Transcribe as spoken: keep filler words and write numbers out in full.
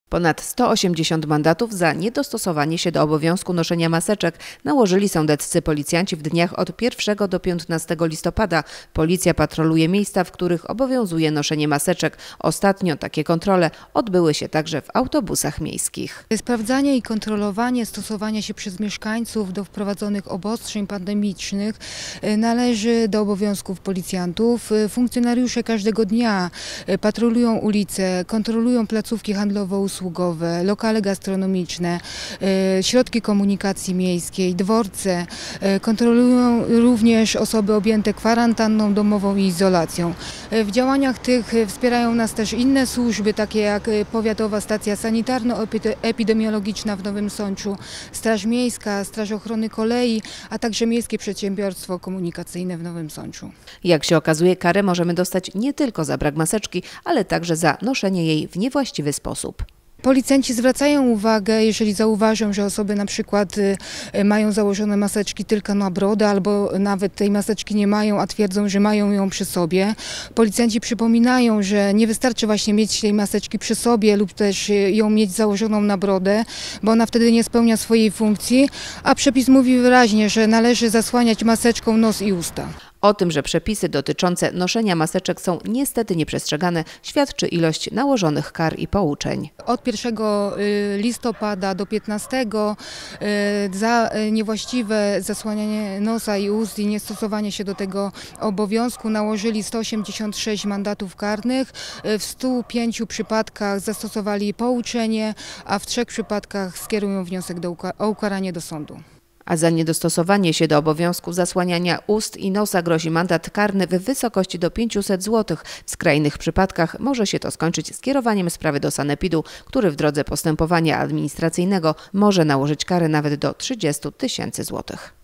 Ponad sto osiemdziesiąt mandatów za niedostosowanie się do obowiązku noszenia maseczek nałożyli sądeccy policjanci w dniach od pierwszego do piętnastego listopada. Policja patroluje miejsca, w których obowiązuje noszenie maseczek. Ostatnio takie kontrole odbyły się także w autobusach miejskich. Sprawdzanie i kontrolowanie stosowania się przez mieszkańców do wprowadzonych obostrzeń pandemicznych należy do obowiązków policjantów. Funkcjonariusze każdego dnia patrolują ulice, kontrolują placówki handlowo-usługowe, lokale gastronomiczne, środki komunikacji miejskiej, dworce. Kontrolują również osoby objęte kwarantanną domową i izolacją. W działaniach tych wspierają nas też inne służby, takie jak Powiatowa Stacja Sanitarno-Epidemiologiczna w Nowym Sączu, Straż Miejska, Straż Ochrony Kolei, a także Miejskie Przedsiębiorstwo Komunikacyjne w Nowym Sączu. Jak się okazuje, karę możemy dostać nie tylko za brak maseczki, ale także za noszenie jej w niewłaściwy sposób. Policjanci zwracają uwagę, jeżeli zauważą, że osoby na przykład mają założone maseczki tylko na brodę albo nawet tej maseczki nie mają, a twierdzą, że mają ją przy sobie. Policjanci przypominają, że nie wystarczy właśnie mieć tej maseczki przy sobie lub też ją mieć założoną na brodę, bo ona wtedy nie spełnia swojej funkcji, a przepis mówi wyraźnie, że należy zasłaniać maseczką nos i usta. O tym, że przepisy dotyczące noszenia maseczek są niestety nieprzestrzegane, świadczy ilość nałożonych kar i pouczeń. Od pierwszego listopada do piętnastego za niewłaściwe zasłanianie nosa i ust i niestosowanie się do tego obowiązku nałożyli sto osiemdziesiąt sześć mandatów karnych. W stu pięciu przypadkach zastosowali pouczenie, a w trzech przypadkach skierują wniosek do, o ukaranie do sądu. A za niedostosowanie się do obowiązku zasłaniania ust i nosa grozi mandat karny w wysokości do pięciuset złotych. W skrajnych przypadkach może się to skończyć skierowaniem sprawy do sanepidu, który w drodze postępowania administracyjnego może nałożyć karę nawet do trzydziestu tysięcy złotych.